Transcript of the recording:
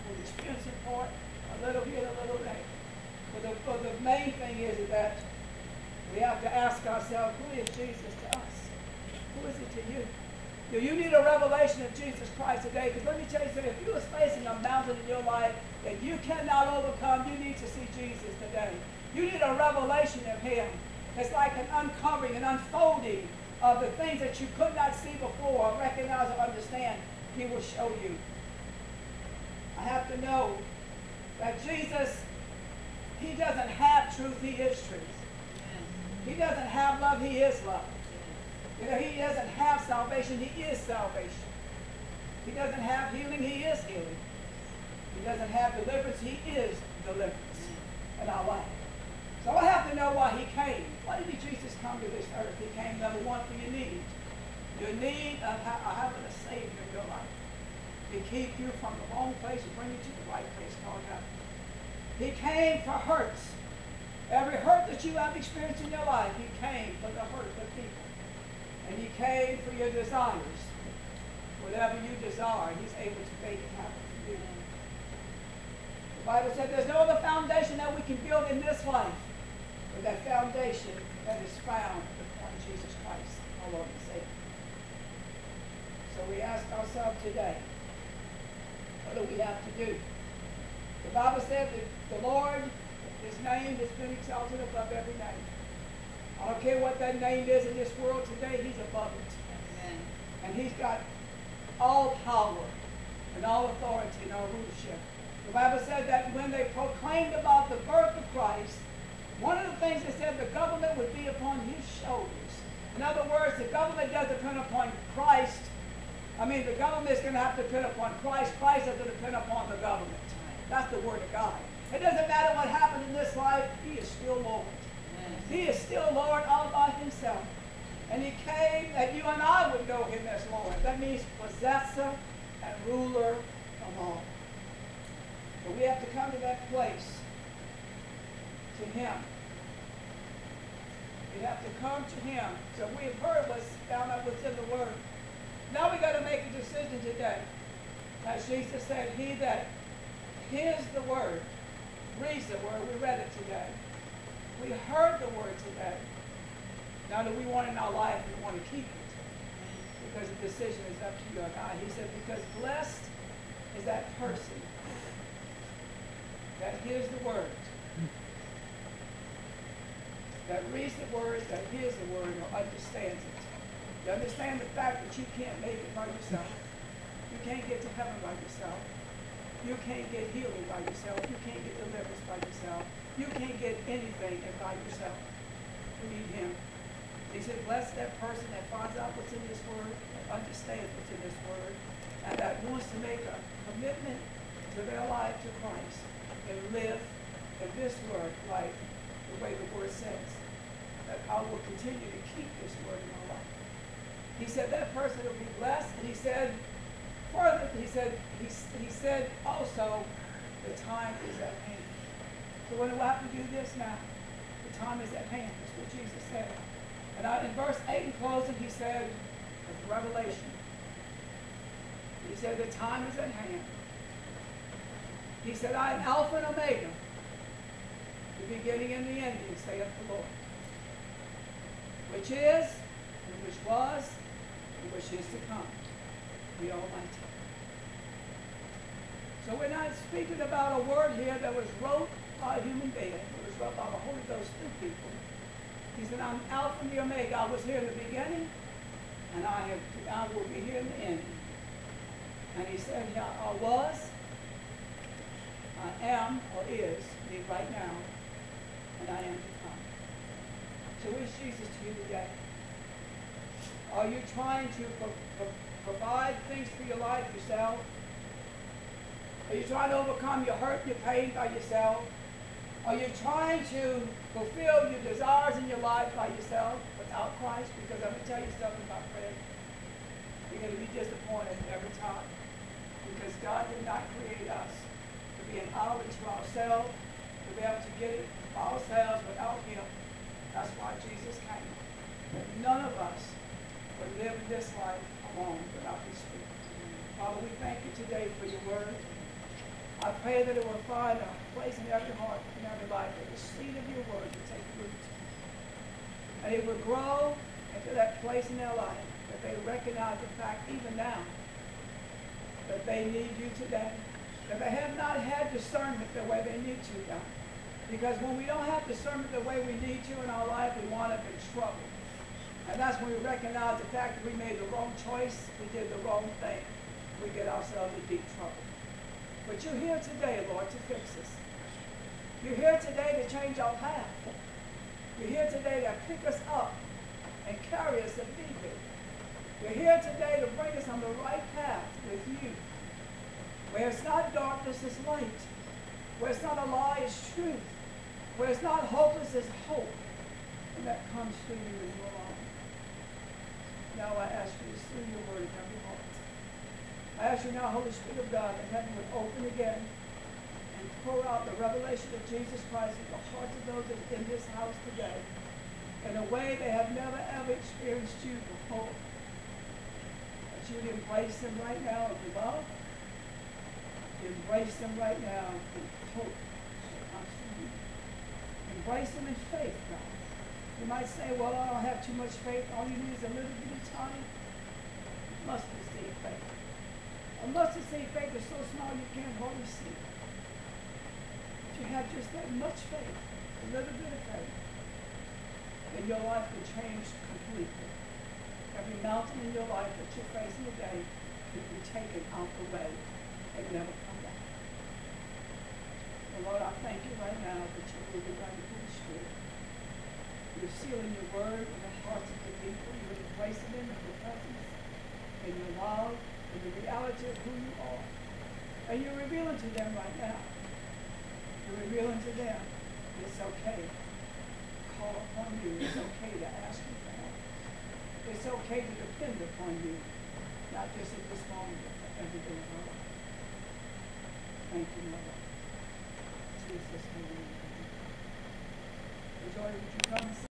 We'll experience it for it, a little here, a little there. But the main thing is that we have to ask ourselves, who is Jesus to us? Who is he to you? Do you need a revelation of Jesus Christ today? Because let me tell you something, if you are facing a mountain in your life that you cannot overcome, you need to see Jesus today. You need a revelation of him. It's like an uncovering, an unfolding of the things that you could not see before, or recognize or understand. He will show you. I have to know that Jesus, he doesn't have truth, he is truth. He doesn't have love, he is love. You know, he doesn't have salvation, he is salvation. He doesn't have healing, he is healing. He doesn't have deliverance, he is deliverance in our life. So I have to know why he came. Why did Jesus come to this earth? He came, number one, for your need. Your need of having a Savior in your life. To keep you from the wrong place and bring you to the right place called heaven. He came for hurts. Every hurt that you have experienced in your life, he came for the hurt of people. And he came for your desires. Whatever you desire, he's able to make it happen for you. The Bible said there's no other foundation that we can build in this life but that foundation that is found upon Jesus Christ, our Lord and Savior. So we ask ourselves today, what do we have to do? The Bible said that the Lord, his name has been exalted above every name. I don't care what that name is in this world today, he's above it. Amen. And he's got all power and all authority and all rulership. The Bible said that when they proclaimed about the birth of Christ, one of the things they said, the government would be upon his shoulders. In other words, the government doesn't depend upon Christ. The government is going to have to depend upon Christ. Christ is going to depend upon the government. That's the word of God. It doesn't matter what happened in this life, he is still Lord. He is still Lord all by himself. And he came that you and I would know him as Lord. That means possessor and ruler of all. But we have to come to that place to him. We have to come to him. So we have heard found out what's in the word. Now we got to make a decision today. As Jesus said, he that hears the word, reads the word, we read it today. We heard the word today. Now that we want it in our life, we want to keep it. Because the decision is up to you and I. He said, because blessed is that person that hears the word, that reads the word, that hears the word, or understands it. You understand the fact that you can't make it by yourself. You can't get to heaven by yourself. You can't get healing by yourself. You can't get deliverance by yourself. You can't get anything by yourself. We need him. He said, bless that person that finds out what's in this word, that understands what's in this word, and that wants to make a commitment to their life to Christ and live in this word life the way the word says. That I will continue to keep this word in my life. He said that person will be blessed, and he said, further, he said also, the time is at hand. So when do I have to do this now? The time is at hand. That's what Jesus said. And in verse 8 in closing, he said, it's Revelation. He said, the time is at hand. He said, I am Alpha and Omega, the beginning and the ending, saith the Lord. Which is, and which was, and which is to come, the Almighty. So we're not speaking about a word here that was wrote by a human being. It was wrote by the Holy Ghost through people. He said, I'm Alpha and the Omega. I was here in the beginning, and I will be here in the end. And he said, I was, I am, or is, me right now, and I am to come. So is Jesus to you today? Are you trying to provide things for your life yourself? Are you trying to overcome your hurt and your pain by yourself? Are you trying to fulfill your desires in your life by yourself without Christ? Because I'm going to tell you something, my friend. You're going to be disappointed every time. Because God did not create us to be an island to ourselves, to be able to get it for ourselves without him. That's why Jesus came. But none of us would live this life alone without his Spirit. Father, we thank you today for your word. I pray that it will find a place in every heart, in every life, that the seed of your word will take root. And it will grow into that place in their life, that they recognize the fact even now that they need you today. That they have not had discernment the way they need to, God. Because when we don't have discernment the way we need to in our life, we wind up in trouble. And that's when we recognize the fact that we made the wrong choice, we did the wrong thing. We get ourselves in deep trouble. But you're here today, Lord, to fix us. You're here today to change our path. You're here today to pick us up and carry us if need be. You're here today to bring us on the right path with you. Where it's not darkness, it's light. Where it's not a lie, it's truth. Where it's not hopeless, it's hope. And that comes through you and you alone. Now I ask you to seal your word in every heart. I ask you now, Holy Spirit of God, that heaven would open again and pour out the revelation of Jesus Christ in the hearts of those that are in this house today in a way they have never ever experienced you before. That you would embrace them right now in love. Embrace them right now in hope that comes from you. Embrace them in faith, God. You might say, well, I don't have too much faith. All you need is a little bitty tiny mustard seed faith. A mustard seed faith is so small you can't hardly see it. But you have just that much faith, a little bit of faith, and your life will change completely. Every mountain in your life that you're facing today will be taken out the way and never come back. And Lord, I thank you right now that you will be right through the Spirit. You're sealing your word in the hearts of the people. You're embracing them in your presence, in your love, in the reality of who you are. And you're revealing to them right now. You're revealing to them it's okay to call upon you. It's okay to ask you for help. It's okay to depend upon you, not just at this moment, but for every day of our life. Thank you, Lord. Jesus' name. Joy, would you come?